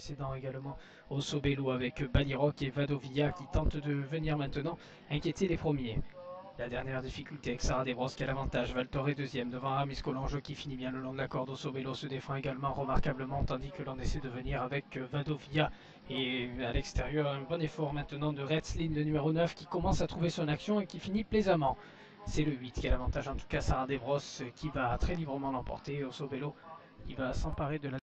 précédent également Osso Bello avec Baliroc et Vadovia qui tentent de venir maintenant inquiéter les premiers. La dernière difficulté avec Sarah Desbrosses qui a l'avantage. Valtor est deuxième devant Aramis Collange qui finit bien le long de la corde. Osso Bello se défend également remarquablement tandis que l'on essaie de venir avec Vadovia. Et à l'extérieur, un bon effort maintenant de Retzlin, le numéro 9, qui commence à trouver son action et qui finit plaisamment. C'est le 8 qui a l'avantage, en tout cas Sarah Desbrosses qui va très librement l'emporter. Osso Bello qui va s'emparer de la